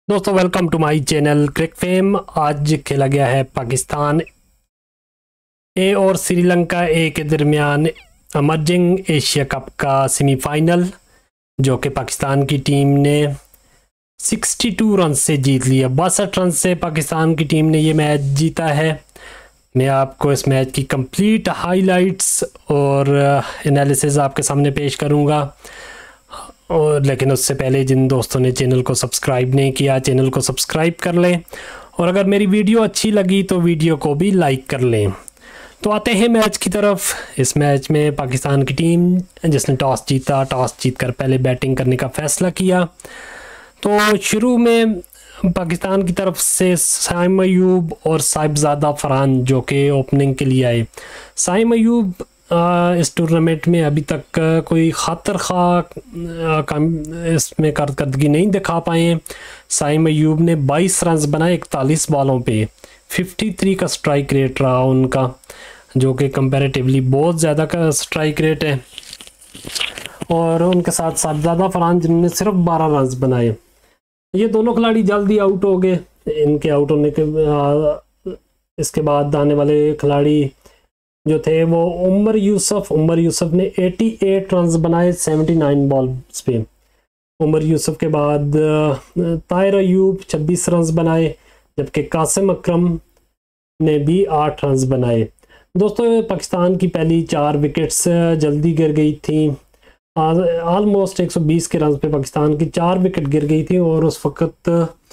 दोस्तों welcome to my channel crick fame. आज खेला गया है पाकिस्तान ए और श्रीलंका ए के दरमियान अमर्जिंग एशिया कप का सेमीफाइनल, जो कि पाकिस्तान की टीम ने 62 रन से जीत लिया। 62 रन से पाकिस्तान की टीम ने ये मैच जीता है। मैं आपको इस मैच की कंप्लीट हाइलाइट्स और एनालिसिस आपके सामने पेश करूंगा। और लेकिन उससे पहले जिन दोस्तों ने चैनल को सब्सक्राइब नहीं किया, चैनल को सब्सक्राइब कर लें, और अगर मेरी वीडियो अच्छी लगी तो वीडियो को भी लाइक कर लें। तो आते हैं मैच की तरफ। इस मैच में पाकिस्तान की टीम जिसने टॉस जीता, टॉस जीतकर पहले बैटिंग करने का फैसला किया। तो शुरू में पाकिस्तान की तरफ से साइम अयूब और साहिबजादा फरहान जो कि ओपनिंग के लिए आए। साइम अयूब इस टूर्नामेंट में अभी तक कोई खातर खा इसमें कारकर्दगी नहीं दिखा पाए हैं। साइम अयूब ने 22 रन बनाए 41 बॉलों पे। 53 का स्ट्राइक रेट रहा उनका, जो कि कंपैरेटिवली बहुत ज़्यादा का स्ट्राइक रेट है। और उनके साथ साहिबजादा फरहान जिन्होंने सिर्फ 12 रन बनाए। ये दोनों खिलाड़ी जल्दी आउट हो गए। इनके आउट होने के इसके बाद आने वाले खिलाड़ी जो थे वो उमर यूसुफ ने 88 रन बनाए 79 बॉल्स पे। उमर यूसुफ के बाद ताहिर अयूब 26 रन बनाए, जबकि कासिम अकरम ने भी 8 रन बनाए। दोस्तों पाकिस्तान की पहली 4 विकेट्स जल्दी गिर गई थी। ऑलमोस्ट 120 के रन पे पाकिस्तान की 4 विकेट गिर गई थी। और उस वक्त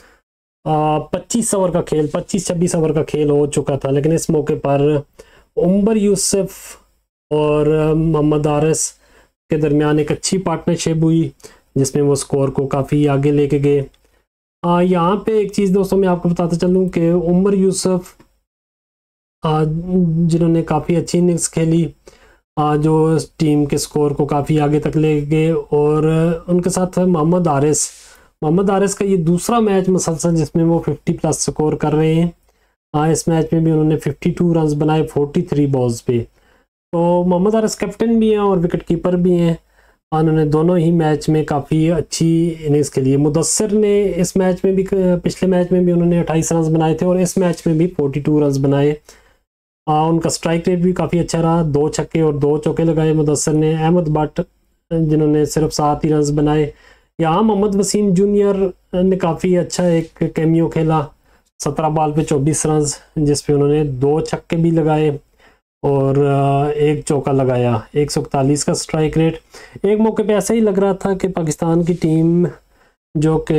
25 ओवर का खेल 25-26 ओवर का खेल हो चुका था। लेकिन इस मौके पर उमर यूसुफ और मोहम्मद आरिस के दरमियान एक अच्छी पार्टनरशिप हुई, जिसमें वो स्कोर को काफ़ी आगे लेके गए। यहाँ पे एक चीज़ दोस्तों मैं आपको बताता चलूँ कि उमर यूसुफ जिन्होंने काफ़ी अच्छी इनिंग्स खेली, जो टीम के स्कोर को काफ़ी आगे तक ले गए। और उनके साथ मोहम्मद आरिस का ये दूसरा मैच मुसलसल जिसमें वो 50+ स्कोर कर रहे हैं। इस मैच में भी उन्होंने 52 रन बनाए 43 बॉल्स पे। तो मोहम्मद आरिस कैप्टन भी हैं और विकेट कीपर भी हैं। उन्होंने दोनों ही मैच में काफ़ी अच्छी इनिंग्स खेली। मुदस्सिर ने इस मैच में भी, पिछले मैच में भी उन्होंने 28 रन बनाए थे और इस मैच में भी 42 रन बनाए। उनका स्ट्राइक रेट भी काफ़ी अच्छा रहा। 2 छक्के और 2 चौके लगाए मुदस्सिर ने। अहमद बट जिन्होंने सिर्फ 7 ही रन बनाए। यहाँ मोहम्मद वसीम जूनियर ने काफ़ी अच्छा एक कैमियो खेला। 17 बॉल पे 24 रन, जिस पे उन्होंने 2 छक्के भी लगाए और 1 चौका लगाया। 141 का स्ट्राइक रेट। एक मौके पे ऐसा ही लग रहा था कि पाकिस्तान की टीम जो कि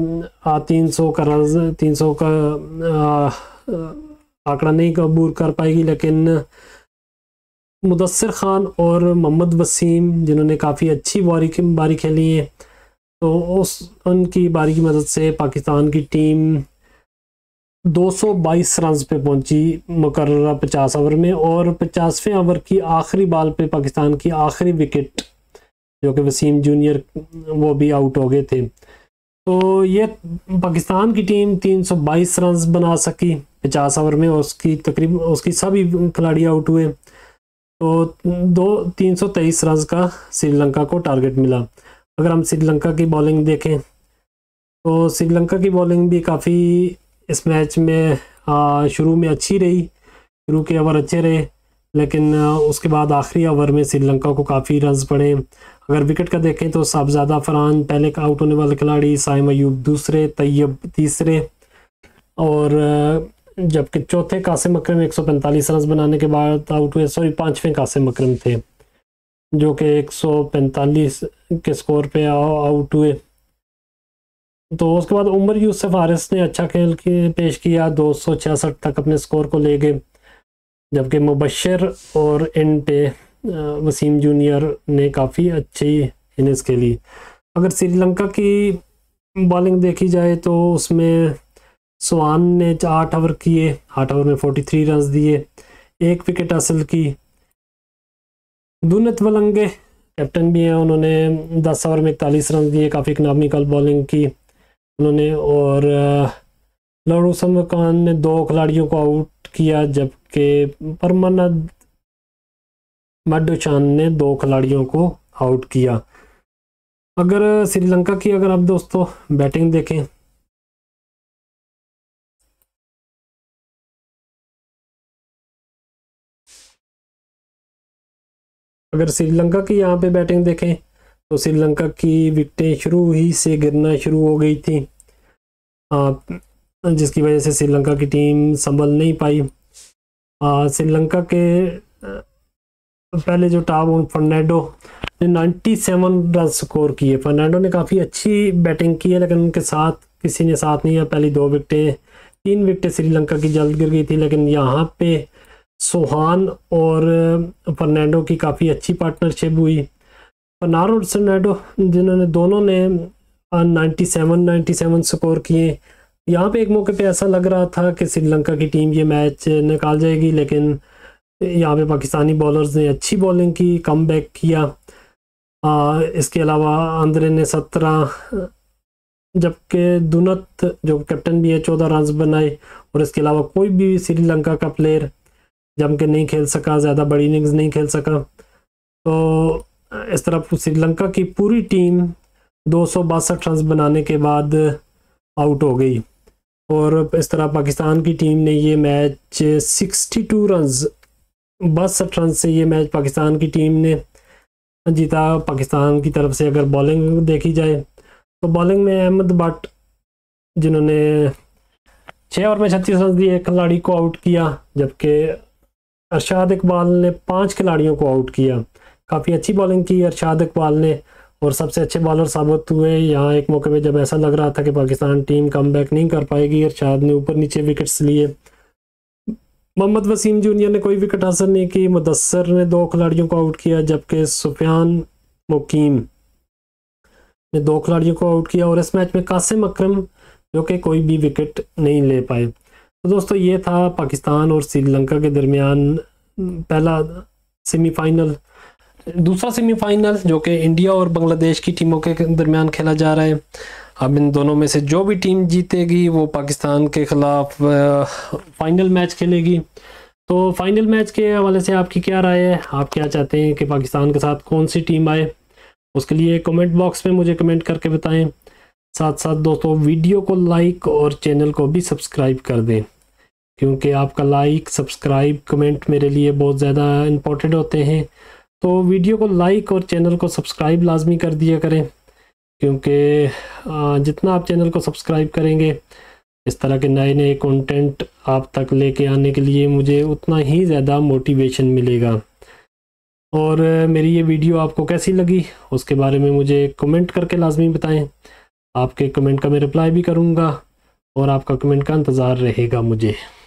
300 का आंकड़ा नहीं कबूल कर पाएगी, लेकिन मुदस्सिर खान और मोहम्मद वसीम जिन्होंने काफ़ी अच्छी बारी खेली है, तो उनकी बारी की मदद से पाकिस्तान की टीम 222 रन पे पहुंची मुकर्ररा 50 ओवर में। और 50वें ओवर की आखिरी बॉल पे पाकिस्तान की आखिरी विकेट, जो कि वसीम जूनियर, वो भी आउट हो गए थे। तो ये पाकिस्तान की टीम 322 रन बना सकी 50 ओवर में, और उसकी सभी खिलाड़ी आउट हुए। तो 323 रन का श्रीलंका को टारगेट मिला। अगर हम श्रीलंका की बॉलिंग देखें तो श्रीलंका की बॉलिंग भी काफ़ी इस मैच में शुरू में अच्छी रही। शुरू के ओवर अच्छे रहे, लेकिन उसके बाद आखिरी ओवर में श्रीलंका को काफ़ी रन पड़े। अगर विकेट का देखें तो साहिबजादा फरहान पहले आउट होने वाले खिलाड़ी, साइम अयूब दूसरे, तैयब तीसरे, और जबकि चौथे कासिम अकरम 145 रन बनाने के बाद आउट हुए। सॉरी, 5वें कासिम अकरम थे जो कि 145 के स्कोर पे आउट हुए। तो उसके बाद उमर यूसुफ आरिस ने अच्छा खेल के पेश किया, 266 तक अपने स्कोर को ले गए। जबकि मुबशर और एंड पे वसीम जूनियर ने काफ़ी अच्छी इनिंग्स खेली। अगर श्रीलंका की बॉलिंग देखी जाए तो उसमें स्वान ने 8 ओवर किए, 8 ओवर में 43 रन दिए, 1 विकेट हासिल की। दुनित वलंगे कैप्टन भी हैं, उन्होंने 10 ओवर में 41 रन दिए, काफ़ी इकनॉमिकल बॉलिंग की उन्होंने। और लौरुसम खान ने 2 खिलाड़ियों को आउट किया, जबकि परमानंद मडुचान ने 2 खिलाड़ियों को आउट किया। अगर श्रीलंका की अगर आप दोस्तों बैटिंग देखें अगर श्रीलंका की यहाँ पे बैटिंग देखें तो श्रीलंका की विकेटें शुरू ही से गिरना शुरू हो गई थी, जिसकी वजह से श्रीलंका की टीम संभल नहीं पाई। श्रीलंका के पहले जो टॉप फर्नांडो ने 97 रन स्कोर किए। फर्नांडो ने काफ़ी अच्छी बैटिंग की है, लेकिन उनके साथ किसी ने साथ नहीं है। पहली 2 विकेटें 3 विकेटें श्रीलंका की जल्द गिर गई थी, लेकिन यहाँ पे सोहान और फर्नांडो की काफ़ी अच्छी पार्टनरशिप हुई। फर्नांडो और फर्नांडो जिन्होंने दोनों ने 97 स्कोर किए। यहाँ पे एक मौके पे ऐसा लग रहा था कि श्रीलंका की टीम ये मैच निकाल जाएगी, लेकिन यहाँ पे पाकिस्तानी बॉलर्स ने अच्छी बॉलिंग की, कमबैक किया। इसके अलावा आंद्रे ने 17, जबकि दुनत जो कैप्टन भी है 14 रन बनाए। और इसके अलावा कोई भी श्रीलंका का प्लेयर जम के नहीं खेल सका, ज़्यादा बड़ी इनिंग्स नहीं खेल सका। तो इस तरह श्रीलंका की पूरी टीम 262 रन बनाने के बाद आउट हो गई। और इस तरह पाकिस्तान की टीम ने ये मैच 62 रन 62 रन से ये मैच पाकिस्तान की टीम ने जीता। पाकिस्तान की तरफ से अगर बॉलिंग देखी जाए तो बॉलिंग में अहमद बट जिन्होंने 6 ओवर में 36 रन दिए, एक खिलाड़ी को आउट किया, जबकि अरशाद इकबाल ने 5 खिलाड़ियों को आउट किया। काफ़ी अच्छी बॉलिंग की अरशाद इकबाल ने और सबसे अच्छे बॉलर साबित हुए। यहाँ एक मौके पे जब ऐसा लग रहा था कि पाकिस्तान टीम कमबैक नहीं कर पाएगी, अरशाद ने ऊपर नीचे विकेट्स लिए। मोहम्मद वसीम जूनियर ने कोई विकेट हासिल नहीं की। मुदस्सर ने 2 खिलाड़ियों को आउट किया, जबकि सुफियान मुकीम ने 2 खिलाड़ियों को आउट किया। और इस मैच में कासिम अकरम जो कि कोई भी विकेट नहीं ले पाए। तो दोस्तों ये था पाकिस्तान और श्रीलंका के दरमियान पहला सेमीफाइनल। दूसरा सेमीफाइनल जो कि इंडिया और बांग्लादेश की टीमों के दरमियान खेला जा रहा है। अब इन दोनों में से जो भी टीम जीतेगी वो पाकिस्तान के ख़िलाफ़ फाइनल मैच खेलेगी। तो फाइनल मैच के हवाले से आपकी क्या राय है? आप क्या चाहते हैं कि पाकिस्तान के साथ कौन सी टीम आए? उसके लिए कमेंट बॉक्स में मुझे कमेंट करके बताएं। साथ साथ दोस्तों वीडियो को लाइक और चैनल को भी सब्सक्राइब कर दें, क्योंकि आपका लाइक, सब्सक्राइब, कमेंट मेरे लिए बहुत ज़्यादा इम्पोर्टेंट होते हैं। तो वीडियो को लाइक और चैनल को सब्सक्राइब लाजमी कर दिया करें, क्योंकि जितना आप चैनल को सब्सक्राइब करेंगे इस तरह के नए नए कंटेंट आप तक लेके आने के लिए मुझे उतना ही ज़्यादा मोटिवेशन मिलेगा। और मेरी ये वीडियो आपको कैसी लगी उसके बारे में मुझे कमेंट करके लाजमी बताएं। आपके कमेंट का मैं रिप्लाई भी करूँगा और आपका कमेंट का इंतज़ार रहेगा मुझे।